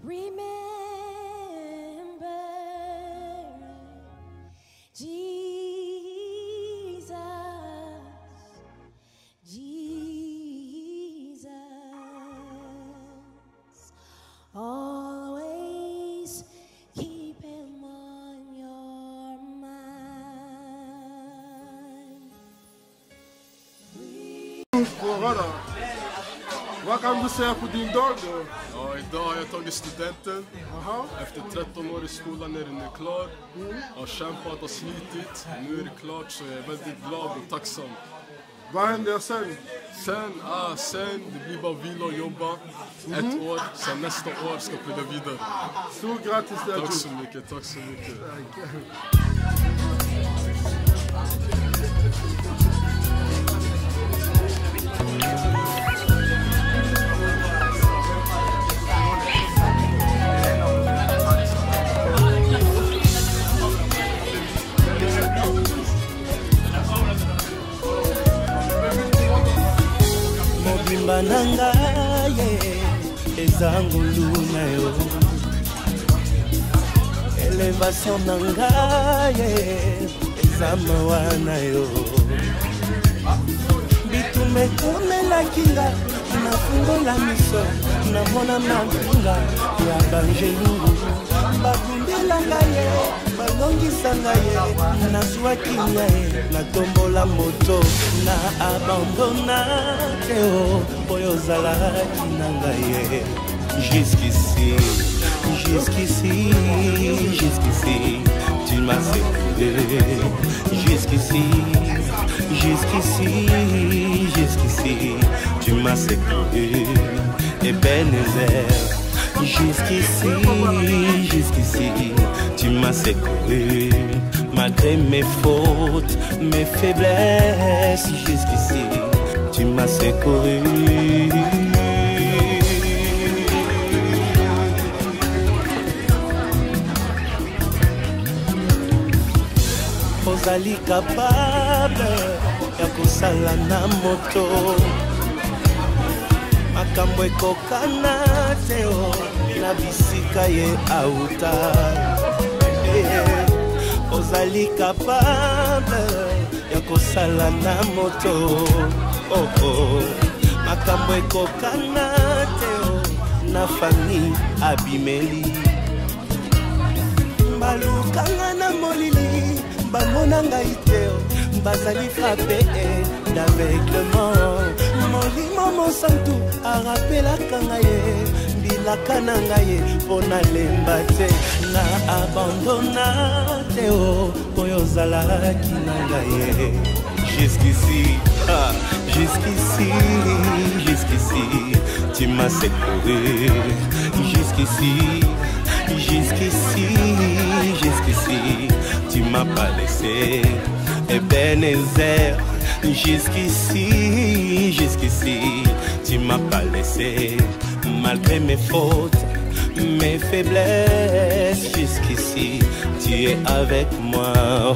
Always keep him on your mind. Vad kan du säga på din dag då? Ja, idag har jag tagit studenten. Efter 13 år i skolan är den nu klar. Jag har kämpat och slitit. Nu är det klart, så jag är väldigt glad och tacksam. Vad händer sen? Sen det blir bara vila och jobba. Ett år, sen nästa år ska jag plugga vidare. Stort grattis där. Tack så mycket, tack så mycket. Mobimba nanga ye ezangulu na yo elevation nanga ye ezamawa na yo bitume komela kinga nafungola miso namona mambinga ya bangelungu babundelanga ye balongisanga ye nazwakinya ye natombola moto na abandona te o oyo ozalaki nanga ye jusqu'ici tu m'as séparé jusqu'ici tu m'as séparé Ebenezer jusqu'ici tu m'as séparé malgré mes fautes, mes faiblesses, jusqu'ici tu m'as séparé. Ozali capable ya kosala na moto makambo ekokana te o na bisika ye auta ozali capable ya kosala na moto makambo ekokana te o na fami abimeli balukanga na molili bamona ngai te bazali frappé d'aveuglement molimo mosantu arapelaka ngai mbilaka na ngai mpo nalemba te na abandona te oyo ozalaki na ngai jusqu'ici tu m'as séparé jusqu'ici tu m'as pas laissé Ebenezer jusqu'ici tu m'as pas laissé malgré mes fautes mes faiblesses jusqu'ici tu es avec moi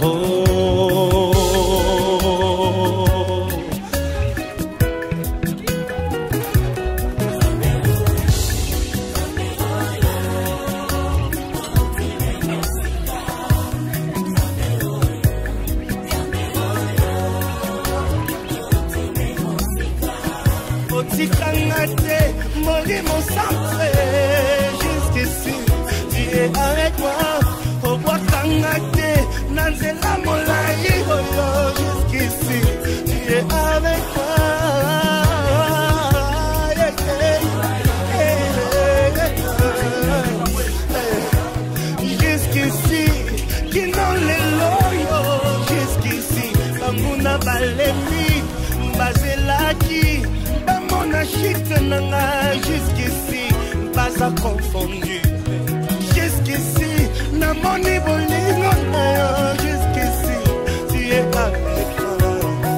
mon centre jusqu'ici tu es avec moi au bois kangate nanzela molai jusqu'ici tu es avec moi jusqu'ici qui n'ont les loyaux jusqu'ici bamuna balemi bazelaki bamona chite nanga jusqu'ici pas à confondu jusqu'ici namoni bolingo nayo jusqu'ici tu es avec moi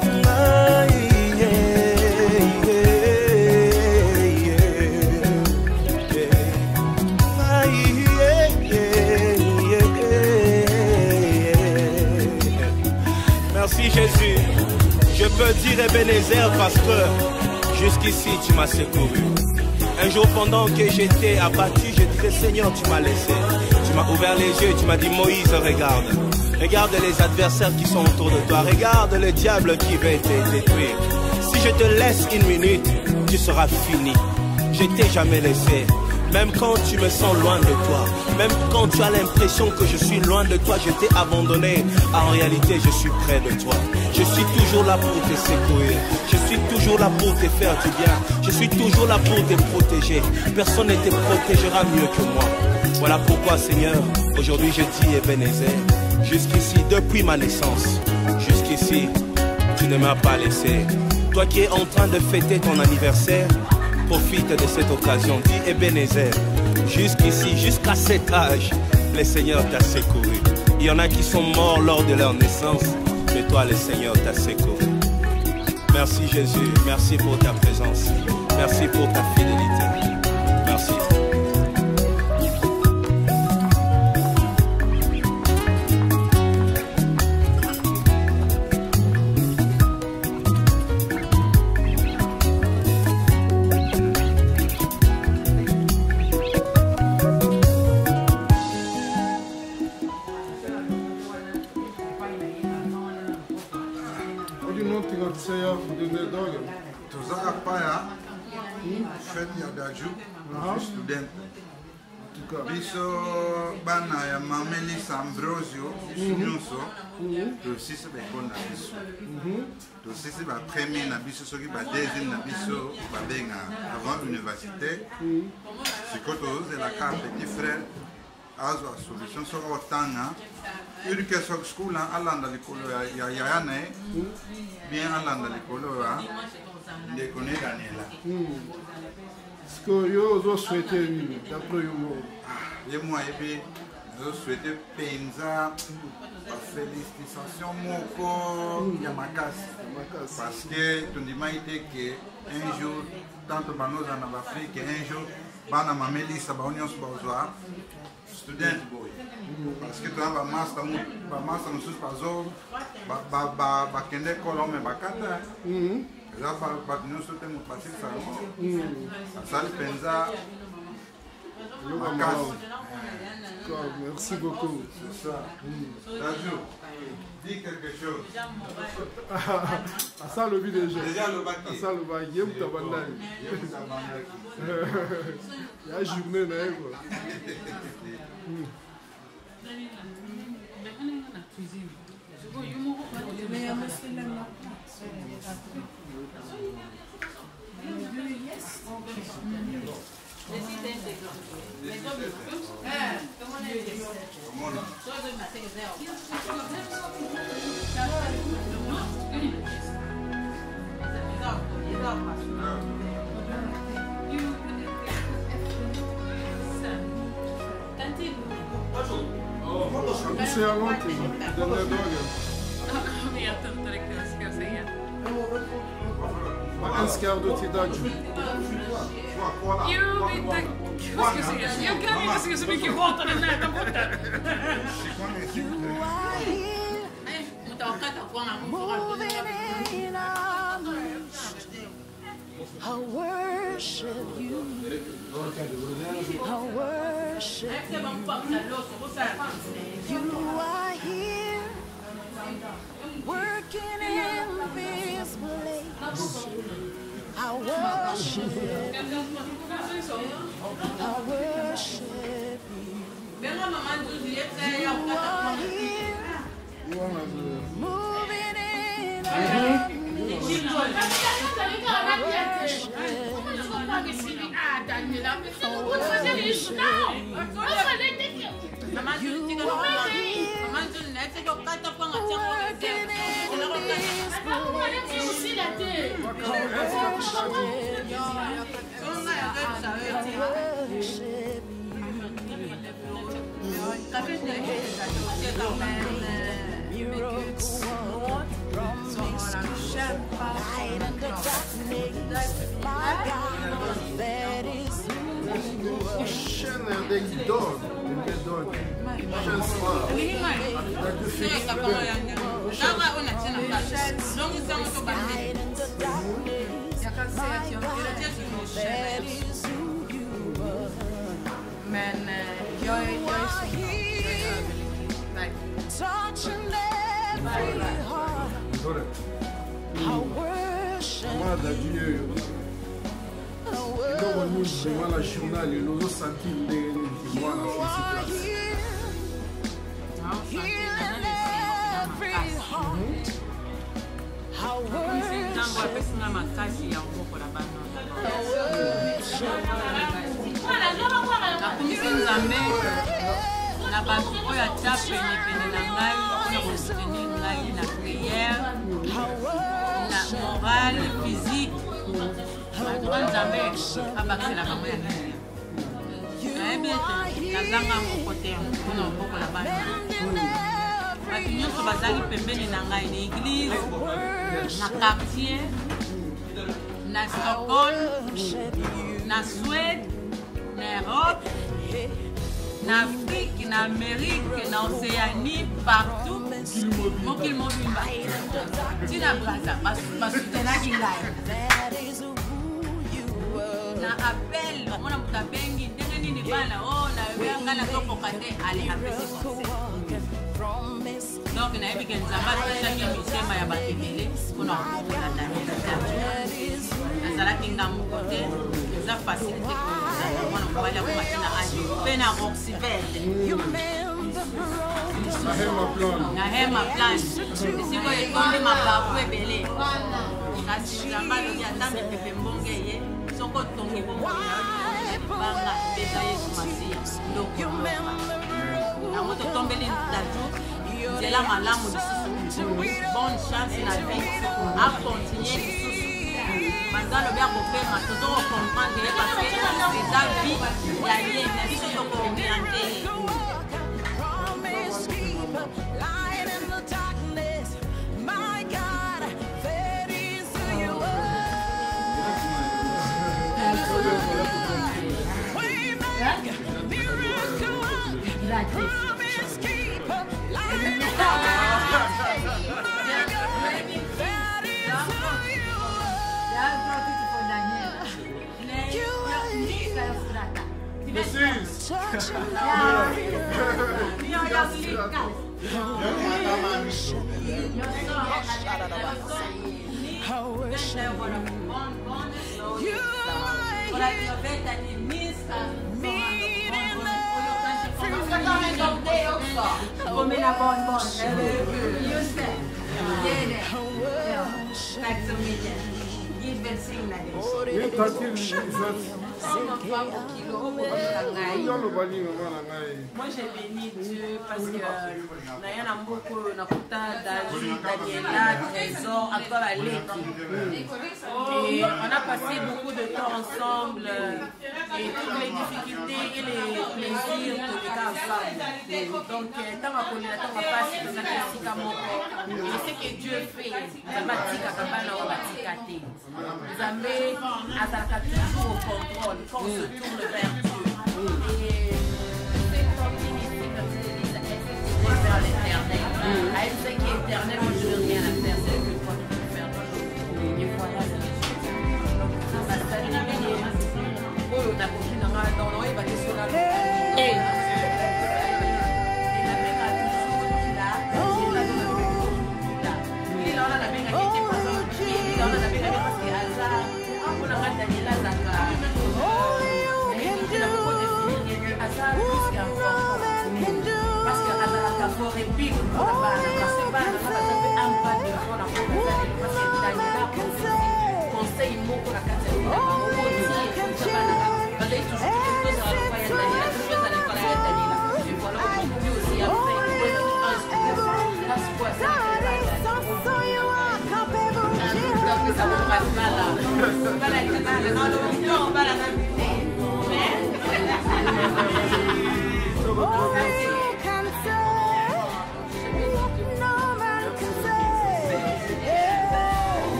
merci Jésus, je peux dire Ebenezer parce que jusqu'ici tu m'as secouru. Un jour pendant que j'étais abattu, je disais Seigneur, tu m'as laissé. Tu m'as ouvert les yeux, tu m'as dit Moïse, regarde. Regarde les adversaires qui sont autour de toi. Regarde le diable qui veut te détruire. Si je te laisse une minute, tu seras fini. Je t'ai jamais laissé. Même quand tu me sens loin de toi, même quand tu as l'impression que je suis loin de toi, je t'ai abandonné. En réalité, je suis près de toi. Je suis toujours là pour te secourir. Je suis toujours là pour te faire du bien. Je suis toujours là pour te protéger. Personne ne te protégera mieux que moi. Voilà pourquoi, Seigneur, aujourd'hui je dis Ebenezer. Jusqu'ici, depuis ma naissance, jusqu'ici, tu ne m'as pas laissé. Toi qui es en train de fêter ton anniversaire, profite de cette occasion, dis Ebenezer. Jusqu'ici, jusqu'à cet âge, le Seigneur t'a secouru. Il y en a qui sont morts lors de leur naissance, mais toi, le Seigneur t'a secouru. Merci Jésus, merci pour ta présence, merci pour ta fidélité. Merci. Biso bana ya Mamelis Ambrosio nyonso tosisi bekona biso tosisi ba premier na biso soki ba deuxième na biso babenga avant l'université sikoyo tozelaka petit frère azwa solution soko otanga urike sok school alanda likolo ya yaya na ye bien alanda likolo ya ndeko ne Daniela. Est-ce que vous souhaitez d'après vous? Et moi, je souhaite penza félicitation moko Yamakasi parce que tu dis que un jour tant que nous en Afrique un jour bana Mamelisa ba onions bazwa student boy parce que tu as master nous sous pazo ba kende kolome bakata là ba nous souhaitons nous passer ça ça penza. Merci beaucoup. C'est ça. Dajou, dis quelque chose. À ça le vide déjà. Déjà le bac. À ça le bac. Il y a une tabanda. Il y a une journée là. Se är någonting. Den där dagen. Jag vet inte riktigt vad ska jag säga. Vad önskar du till Dajou? Jag vet inte vad ska jag säga. Jag kan inte se så mycket gott av den där borta. I worship you. I worship you. You are here, working in this place. I worship you. I worship you. You are here, moving in our midst. Jag kan säga att jag vill touching every heart. I worship you. I worship you. You are here. Heal every heart. I worship na bato oyo ata pene na ngai mpona kosutenir ngai na prière na morale physique bato nzambe abakiselaka mo ya nini nayebi ete nazanga moko te mpona kobokola bana bato nyonso bazali pembeni na ngai na église na quartier na Stockholm na Suède na Europe en Afrique, en Amérique, en Océanie, partout. Mokil mobimba. Tina Braza, basutena kingai. Na appel, mona mutabengi, ndenge nini bana, oh na yanga na topo kate, allez apesi conseil. Donc na yebi kenzamba tshaki misema ya bakebele, kuna kuona ndani ya nazala kinga mukote, za facilité pour mwana mobali akumatina aje pena oxybate na hema plan siko ekonde mababu ebele kasi nzamba alobi ata mepepe mbonge ye soko tongi banga beza yesu masiya ndoko yango totombeli tatu nzela malamu lisusu bonne chance na vie acontinue lisusu Manzalo bien compris, toujours comprendre parce que les avis, il y a des avis qui sont orientés. Moi j'ai béni Dieu parce que Nayana Mboko Nakuta, David, Daniela, Trésor, à toi la lettre. Et on a passé beaucoup de temps ensemble et toutes les difficultés et les plaisirs que nous avons ensemble. Donc tant qu'on est là, tant qu'on passe, on a fait et ce que Dieu fait, ça va tika kabana ou batikate. Zambé azaka toujours au contrôle quand on se tourne vers Dieu. Et c'est comme il dit, comme je dis, vers l'éternel. À elle sait qu'il est éternel, moi je n'ai rien à faire, c'est que toi tu peux faire toujours. Et voilà, c'est Jésus. Donc ça va s'allumer. Oh, on a compris dans l'oreille, il va te sonner.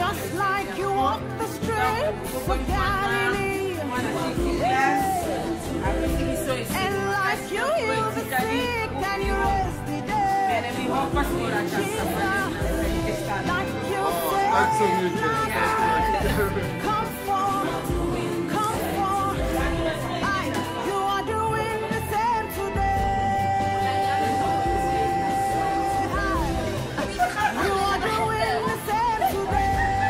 Just like you walk the streets of Galilee, and like you heal the sick and you raise the dead, Jesus, like you said, come forth, come forth. You are doing the same today. You are doing the same today.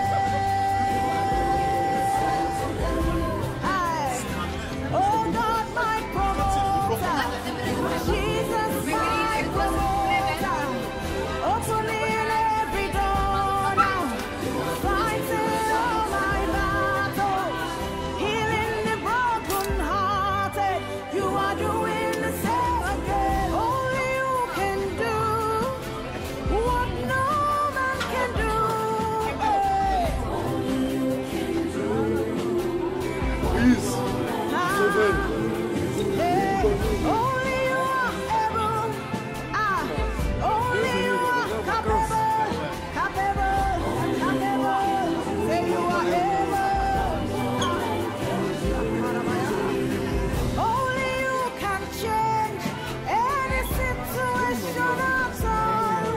Oh God, my promoter, Jesus, my promoter, opening every door now, fighting all my battles, healing the broken-hearted. You are doing the same again. Only you can do what no man can do. Please. Only you are able. Only you are capable. Say you are able. Only you can change any situation at all.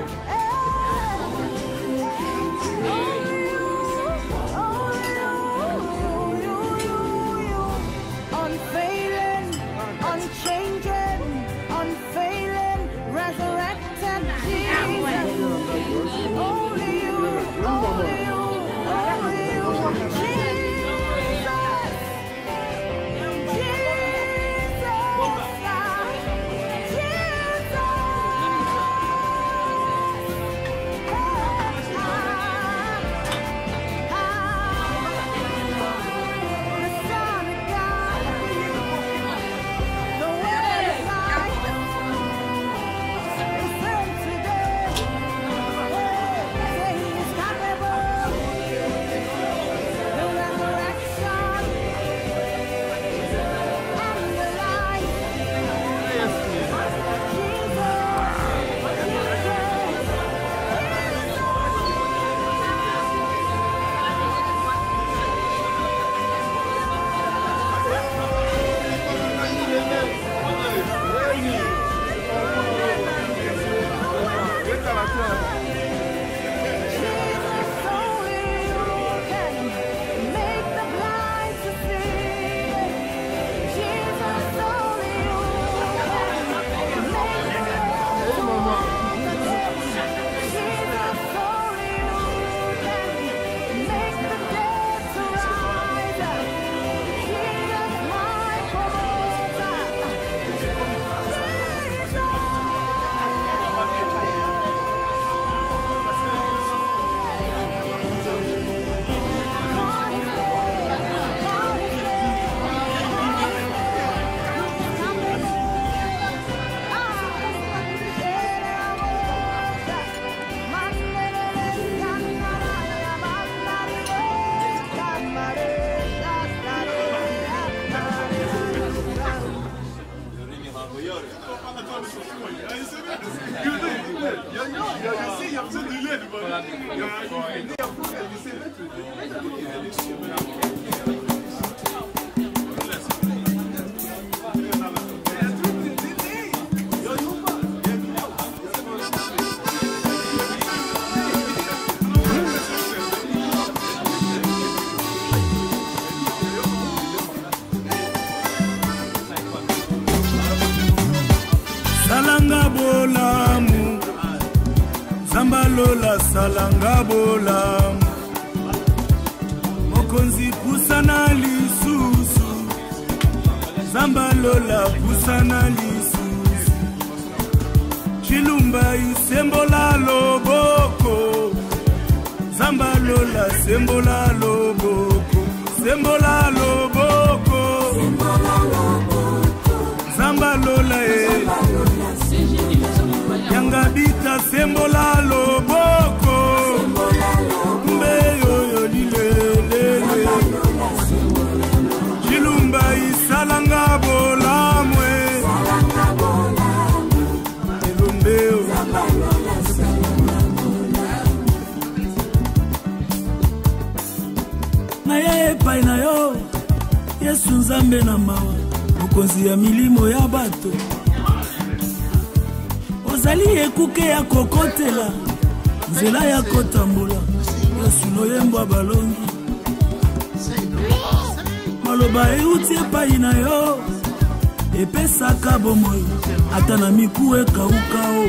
Unfailing, unchanging, unfailing, resurrected Jesus. Only you, only you, only you, Jesus. Salanga bolamu, Zambalola salanga bolamu, Mokonzi pusana lisusu, Zambalola pusana lisusu, Chilumba isembola loboko, Zambalola sembola loboko, sembola loboko, Zambalola Yangabita sembola loboko, Mbeyo yolilele, Chilumba isalanga bolamwe, Elumbeo epai na yo Yesu Nzambe na mawa mokonzi ya milimo ya bato ozali ekuke ya kokotela nzela ya kotambola Yesu loyembwa balongi maloba euti epai na yo epesaka bomoi ata na miku ekaukao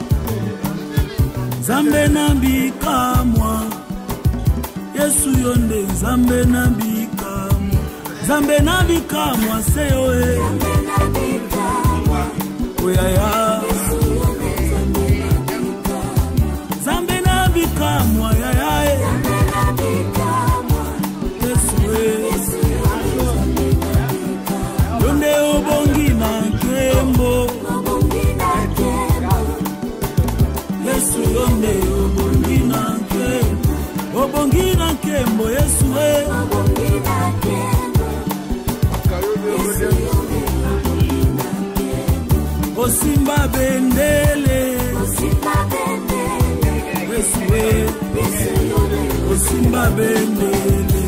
Nzambe na bikamwa Yesu yonde Nzambe na bikamwa Nzambe na bikamwa seyo e oyaya Nzambe na bikamwa yaya Yesu e yonde obongi na nkembo Yesu yonde obongi na nkembo Yesu e osimba bendele Yesu e osimba bendele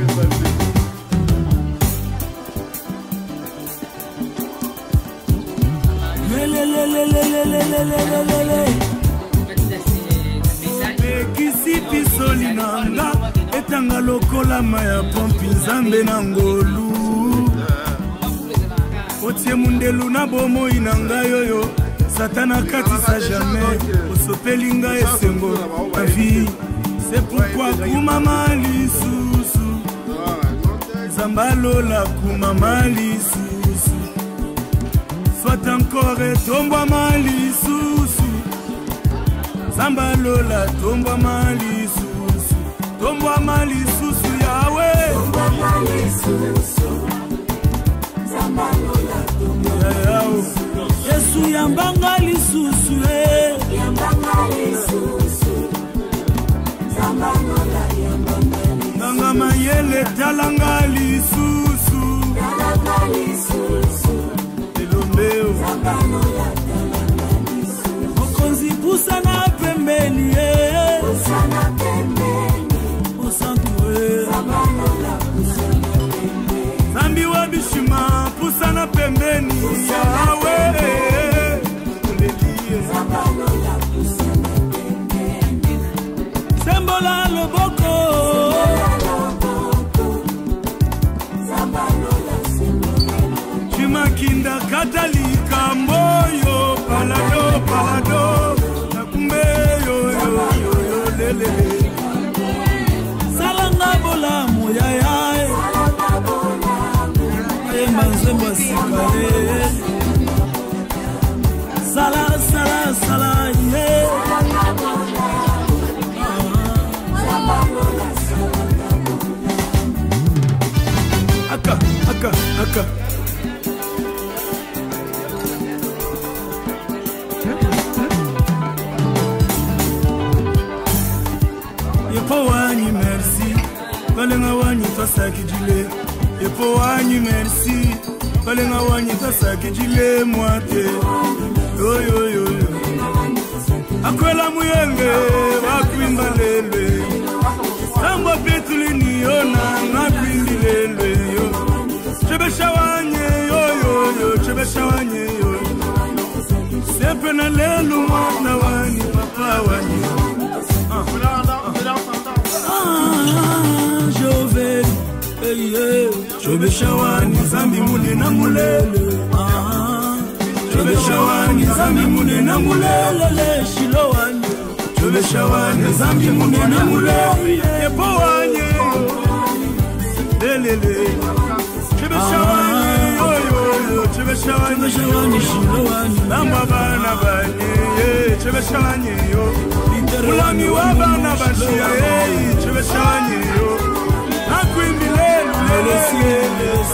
Ekisipi soli nanga etanga lokola maya pompi Nzambe na ngolu otie mundelu na bomoi nanga yoyo Satana katisa jamais osopeli nga esengo ma vie c'est pourquoi kumama lisusu Zambalola kumama lisusu soit encore tombwa malisusu Zambalola tombwa malisusu tombwa malisusu yawe tombwa malisusu Zambalola tombwa Yesu yambanga lisusu yambanga lisusu Zambalola yambanga lisusu Nanga mayele talanga lisusu Zambalola Mokonzi pusana pembeni pusana pembeni Osantue Zambalola pusana pembeni Zambi wa bishima pusana pembeni Yawe Zambalola pusana pembeni Sembola loboko Zambalola Chimakinda katalika moyo palado palado nakumbe yo lele salanga bola moya ya ayemba nzemba sikale sala sala sala ye aka aka aka Yepo wanyi merci balenga wanyi fasaki jile Yepo wanyi merci balenga wanyi fasaki jile mwate yo yo yo yo akwela muyenge wakwimba lele Samba petulini yona ngakwimbi lele yo Chebesha wanye yo yo yo Chebesha wanye yo Sepe na lelu mwana wani papa wani Jove Chebesha wani zambi mune na mulele Chebesha wani zambi mune na mulele Shilo wani Chebesha wani zambi mune na mulele Yepo wanye lelele Chebesha wani yo yo yo Chebesha wani shilo wani Lamba bana banye Chebesha wani yo Mulami wa bana bashia Chebesha wani yo Nakwimbi lelu lele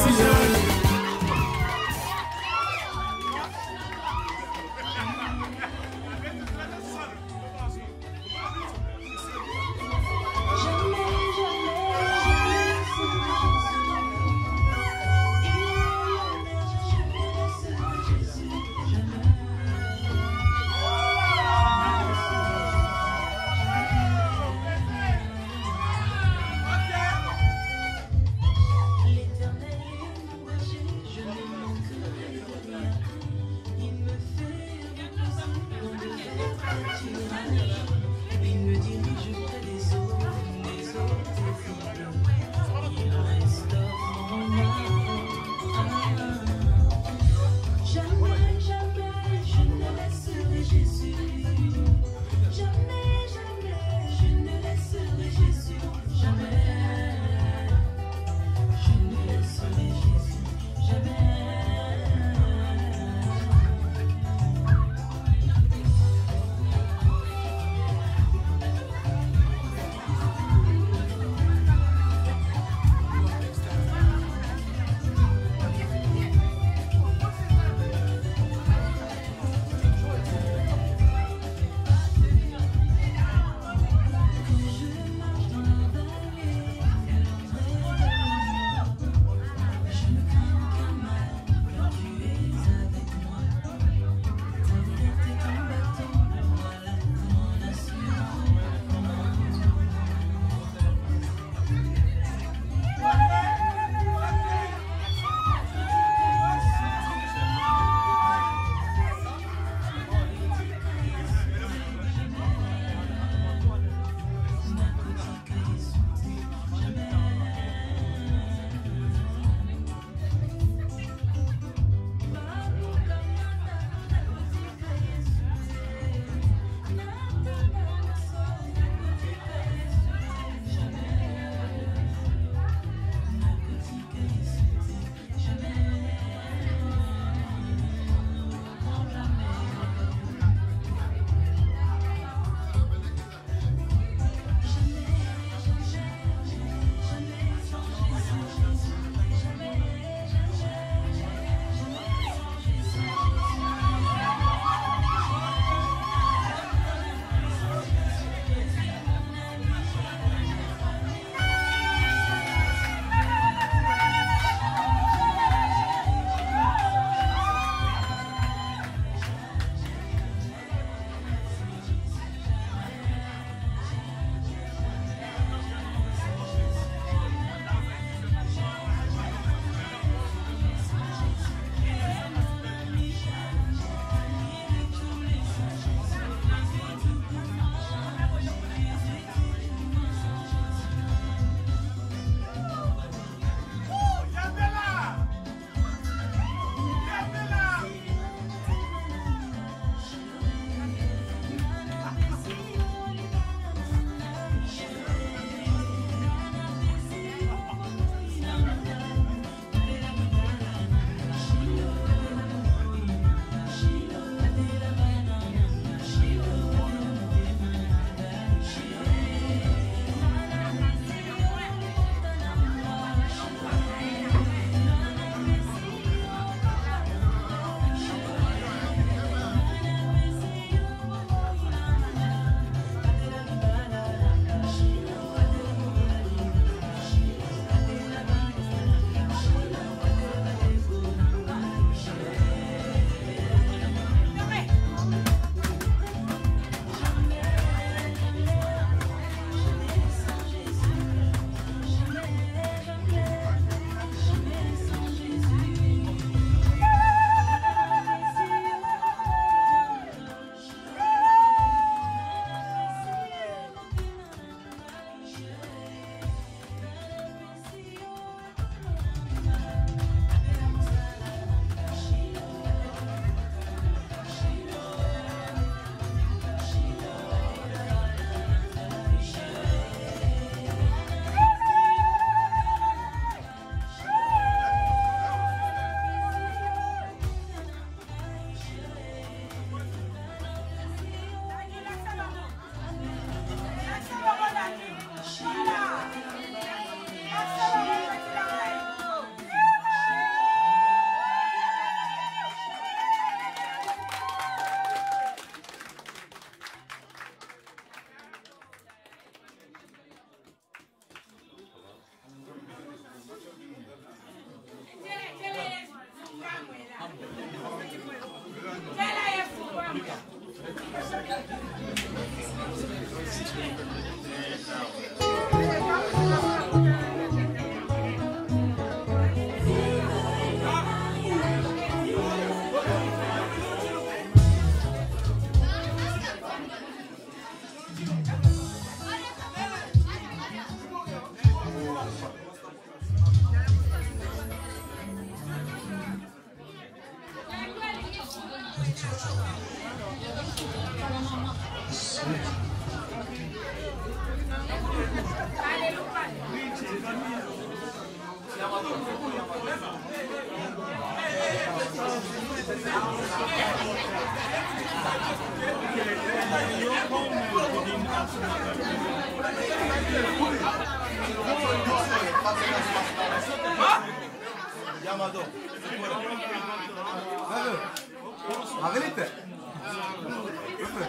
Yamado. La verità.